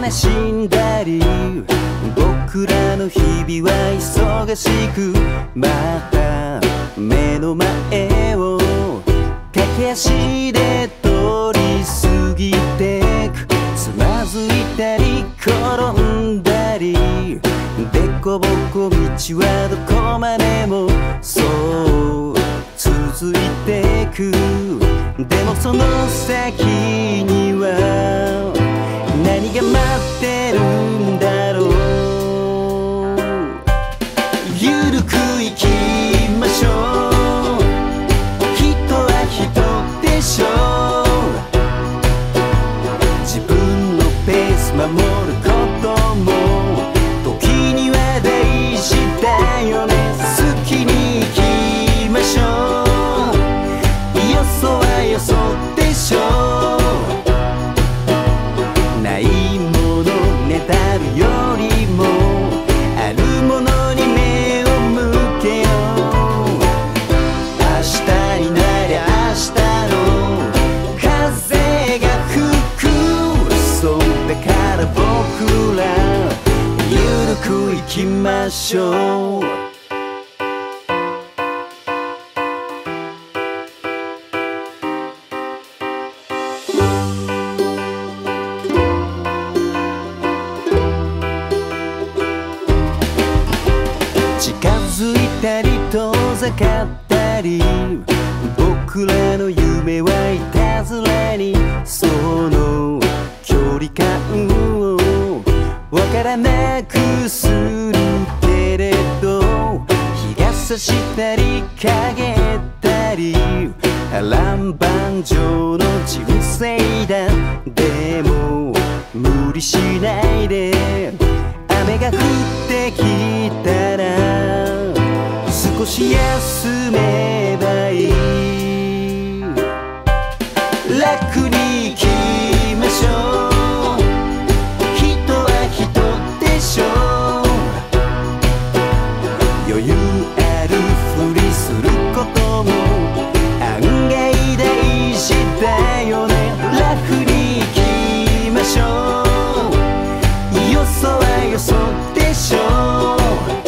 悲しんだり、僕らの日々は忙しく、また目の前を駆け足で通り過ぎてく。つまずいたり転んだり、でこぼこ道はどこまでもそう続いてく。でもその先には何が待ってるんだろう。ゆるく生きましょう。人は人でしょう。自分のペース守ることも時には大事だよね。好きに生きましょう。よそはよそでしょう。ないものねだるよりもあるものに目を向けよう。明日になりゃ明日の風が吹く。そうだから僕らゆるく生きましょう。近づいたり遠ざかったり、僕らの夢はいたずらに。その距離感をわからなくするけれど、日が差したり陰ったり波乱万丈の人生だ。でも無理しないで。雨が降ってきたら少し休めばいい。楽に生きましょう。人は人でしょう。余裕あるふりすることも案外大事だよね。楽に生きましょう。よそはよそでしょう。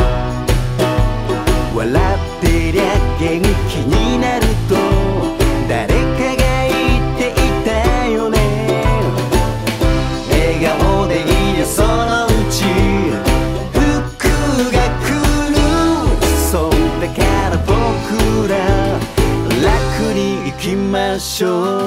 笑ってりゃ元気になると誰かが言っていたよね。笑顔でいりゃそのうち服が来る。そうだから僕ら楽に生きましょう。